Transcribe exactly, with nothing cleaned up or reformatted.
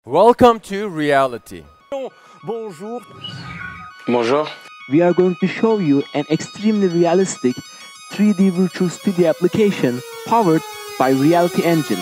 Welcome to reality. Bonjour. Bonjour. We are going to show you an extremely realistic three D virtual studio application powered by Reality Engine.